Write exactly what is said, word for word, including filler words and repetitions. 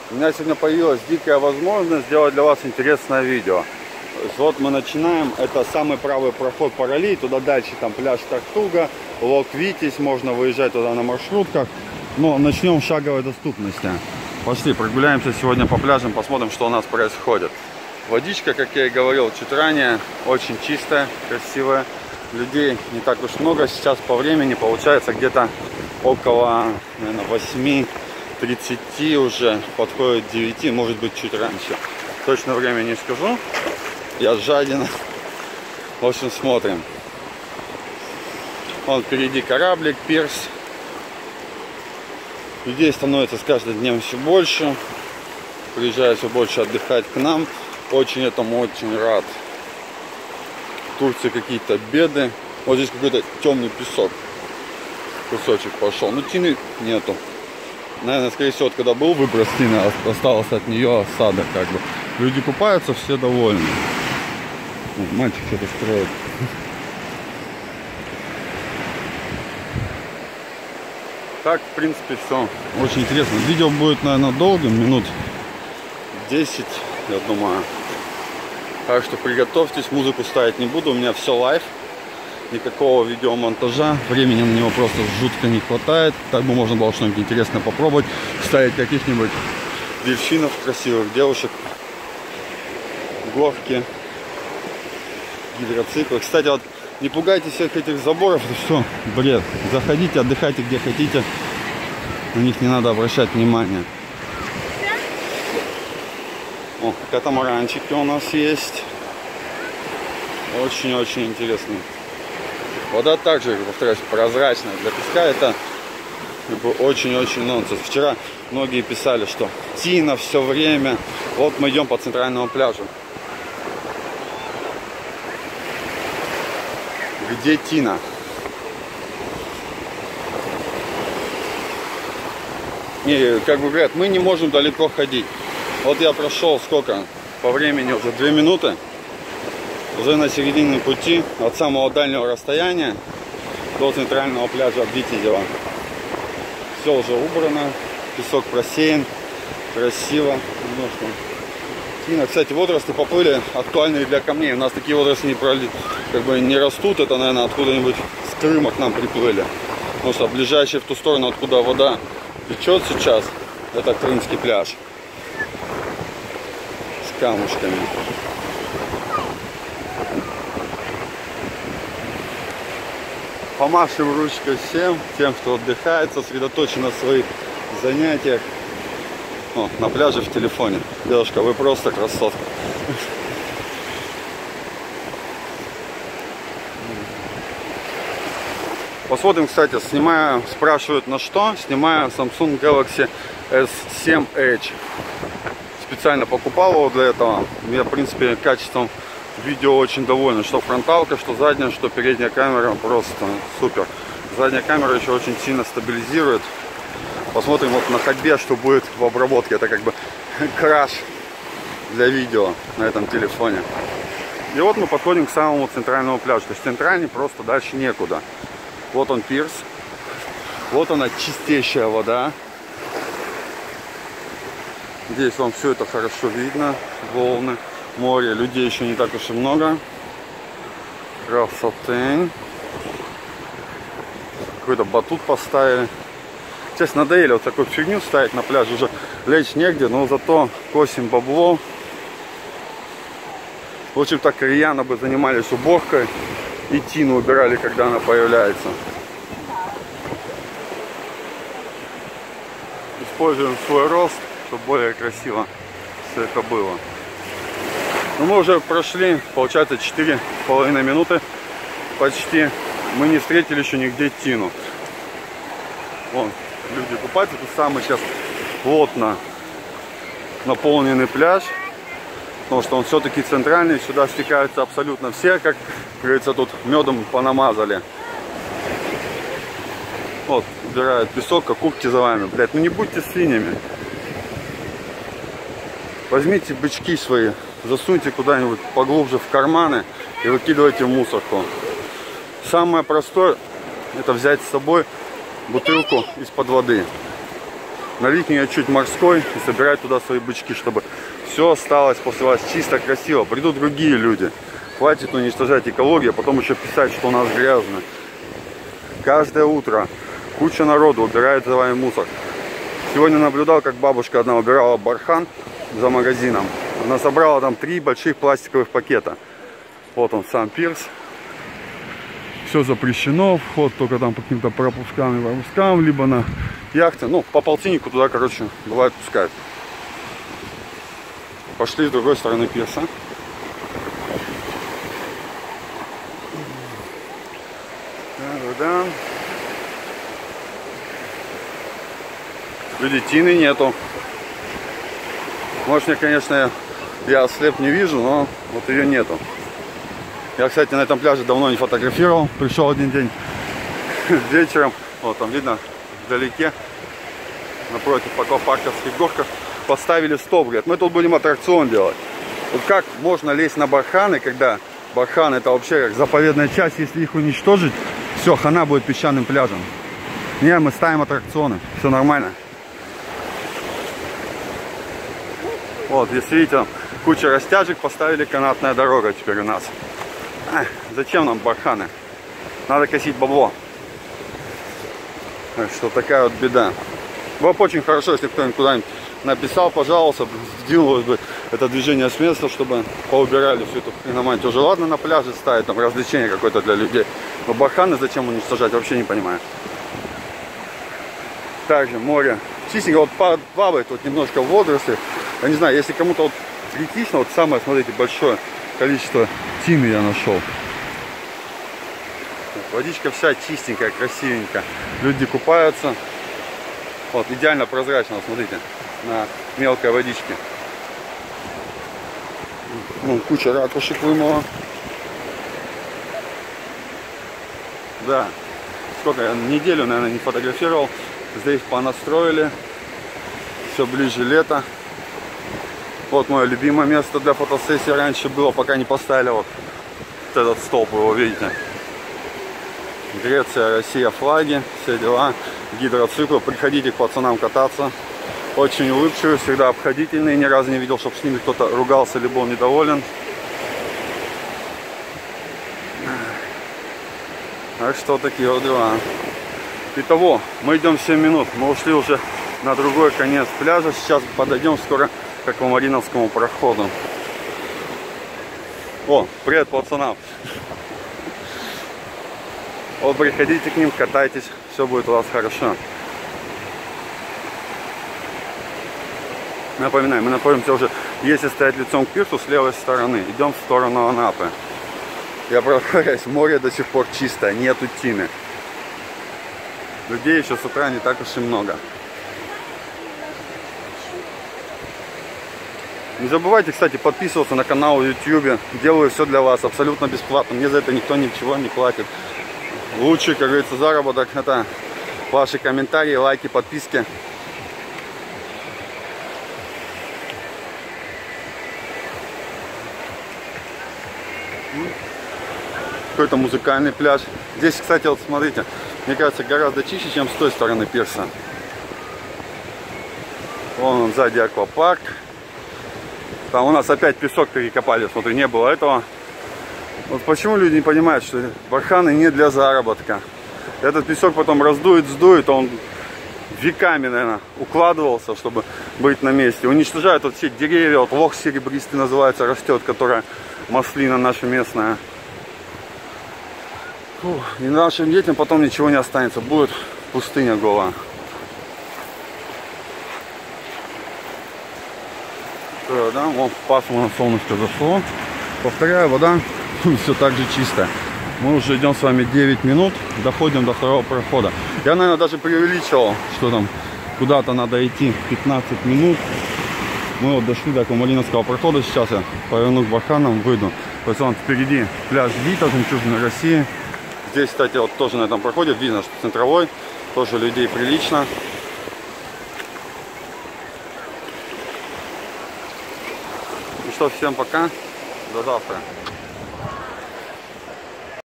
У меня сегодня появилась дикая возможность сделать для вас интересное видео. Вот мы начинаем. Это самый правый проход Паралий. Туда дальше там пляж Тартуга, Лок Витязь. Можно выезжать туда на маршрутках. Но начнем с шаговой доступности. Пошли, прогуляемся сегодня по пляжам, посмотрим, что у нас происходит. Водичка, как я и говорил чуть ранее, очень чистая, красивая. Людей не так уж много. Сейчас по времени получается где-то около, наверное, восьми тридцати уже, подходит девяти, может быть чуть раньше. Точное время не скажу. Я жаден. В общем, смотрим. Вон впереди кораблик, пирс. Людей становится с каждым днем все больше. Приезжают все больше отдыхать к нам. Очень этому очень рад. В Турции какие-то беды. Вот здесь какой-то темный песок. Кусочек пошел. Но тины нету. Наверное, скорее всего, когда был выброс тины, осталось от нее осадок как бы. Люди купаются, все довольны. Мальчик что-то строит. Так, в принципе, все очень интересно. Видео будет, наверное, долгим, минут десять, я думаю. Так что приготовьтесь, музыку ставить не буду, у меня все лайв. Никакого видеомонтажа, времени на него просто жутко не хватает. Так бы можно было что-нибудь интересное попробовать. Ставить каких-нибудь дельфинов, красивых девушек, горки, гидроциклы. Кстати, вот не пугайтесь всех этих заборов, это все бред. Заходите, отдыхайте где хотите. На них не надо обращать внимание. О, катамаранчики у нас есть. Очень-очень интересный. Вода также, повторяюсь, прозрачная. Для песка это очень-очень нонсенс. Вчера многие писали, что тина все время. Вот мы идем по центральному пляжу. Где тина? И, как бы говорят, мы не можем далеко ходить. Вот я прошел сколько? По времени уже две минуты. Уже на середине пути от самого дальнего расстояния до центрального пляжа Витязева. Все уже убрано, песок просеян, красиво. Немножко. Тина, кстати, водоросли поплыли, актуальные для камней. У нас такие водоросли не, проли... как бы не растут, это, наверное, откуда-нибудь с Крыма к нам приплыли. Потому что ближайший в ту сторону, откуда вода течет сейчас, это крымский пляж. С камушками. Помашем ручкой всем, тем, кто отдыхает, сосредоточен на своих занятиях. О, на пляже в телефоне. Девушка, вы просто красотка. Посмотрим, кстати, снимаю, спрашивают на что. Снимаю Samsung Galaxy эс семь эйч. Специально покупал его для этого. Я, в принципе, качеством видео очень доволен. Что фронталка, что задняя, что передняя камера. Просто супер. Задняя камера еще очень сильно стабилизирует. Посмотрим вот на ходьбе, что будет в обработке. Это как бы краш для видео на этом телефоне. И вот мы подходим к самому центральному пляжу. То есть центральный просто дальше некуда. Вот он пирс. Вот она чистейшая вода. Здесь вам все это хорошо видно. Волны, море. Людей еще не так уж и много. Красотень. Какой-то батут поставили. Честно, надоели вот такую фигню ставить на пляже. Уже лечь негде, но зато косим бабло. В общем, так рьяно бы занимались уборкой. И тину убирали, когда она появляется. Используем свой рост, чтобы более красиво все это было. Ну, мы уже прошли, получается, четыре с половиной минуты почти. Мы не встретили еще нигде тину. Вон, люди купаются. Это самый сейчас плотно наполненный пляж. Потому что он все-таки центральный. Сюда стекаются абсолютно все. Как говорится, тут медом понамазали. Вот, убирают песок, как кубки за вами. Блядь, ну не будьте свиньями. Возьмите бычки свои, засуньте куда-нибудь поглубже в карманы и выкидывайте в мусорку. Самое простое — это взять с собой бутылку из-под воды. налить в нее чуть морской и собирать туда свои бычки, чтобы все осталось после вас чисто, красиво. Придут другие люди. Хватит уничтожать экологию, а потом еще писать, что у нас грязно. Каждое утро куча народу убирает за вами мусор. Сегодня наблюдал, как бабушка одна убирала бархан за магазином. Она собрала там три больших пластиковых пакета. Вот он сам пирс. Все запрещено, вход только там по каким-то пропускам и пропускам, либо на яхте. Ну, по полтиннику туда, короче, бывает пускают. Пошли с другой стороны пирса. Да-да-да. Люди, тины нету. Может, мне, конечно, я ослеп, не вижу, но вот ее нету. Я, кстати, на этом пляже давно не фотографировал. Пришел один день вечером. Вот там видно вдалеке, напротив Аквапарковских горках, поставили стоп. Говорят, мы тут будем аттракцион делать. Вот как можно лезть на барханы, когда бархан это вообще как заповедная часть, если их уничтожить, все, хана будет песчаным пляжем. Не, мы ставим аттракционы, все нормально. Вот, если видите, куча растяжек, поставили канатная дорога теперь у нас. А, зачем нам барханы? Надо косить бабло. Так что такая вот беда. Было бы очень хорошо, если кто-нибудь куда-нибудь написал, пожалуйста, сдвинулось бы это движение с места, чтобы поубирали всю эту хреномантию. Уже ладно на пляже ставить, там развлечение какое-то для людей. Но барханы зачем уничтожать, вообще не понимаю. Также море чистенько, вот плавает вот немножко водоросли. Я не знаю, если кому-то вот критично, вот самое, смотрите, большое количество тины я нашел. Водичка вся чистенькая, красивенькая. Люди купаются. Вот, идеально прозрачно, смотрите, на мелкой водичке. Вон, куча ракушек вымыла. Да, сколько я неделю, наверное, не фотографировал. Здесь понастроили. Все ближе лето. Вот мое любимое место для фотосессии раньше было, пока не поставили вот этот столб, вы его видите. Греция, Россия, флаги, все дела, гидроциклы. Приходите к пацанам кататься. Очень улыбчивые, всегда обходительные. Ни разу не видел, чтобы с ними кто-то ругался или был недоволен. Так что такие вот дела. Итого, мы идем семь минут. Мы ушли уже на другой конец пляжа. Сейчас подойдем скоро к аквамариновскому проходу. О, привет пацанам. Вот приходите к ним, катайтесь, все будет у вас хорошо. Напоминаю, мы находимся уже, если стоять лицом к пирсу, с левой стороны. Идем в сторону Анапы. Я проверяюсь, море до сих пор чистое, нету тины. Людей еще с утра не так уж и много. Не забывайте, кстати, подписываться на канал в ютубе. Делаю все для вас абсолютно бесплатно. Мне за это никто ничего не платит. Лучший, как говорится, заработок — это ваши комментарии, лайки, подписки. Какой-то музыкальный пляж. Здесь, кстати, вот смотрите, мне кажется, гораздо чище, чем с той стороны пирса. Вон он сзади аквапарк. Там у нас опять песок перекопали, смотри, не было этого. Вот почему люди не понимают, что барханы не для заработка. Этот песок потом раздует, сдует, он веками, наверное, укладывался, чтобы быть на месте. Уничтожают вот все деревья, вот лох серебристый называется, растет, которая маслина наша местная. Фух, и нашим детям потом ничего не останется, будет пустыня голая. Да, вон пасмурно солнышко зашло. Повторяю, вода все так же чистая. Мы уже идем с вами девять минут, доходим до второго прохода. Я, наверное, даже преувеличивал, что там куда-то надо идти пятнадцать минут. Мы вот дошли до аквамариновского прохода. Сейчас я поверну к барханам, выйду. То есть вон впереди пляж Вита, жемчужина России. Здесь, кстати, вот тоже на этом проходе видно, что центровой, тоже людей прилично. Ну что, всем пока, до завтра.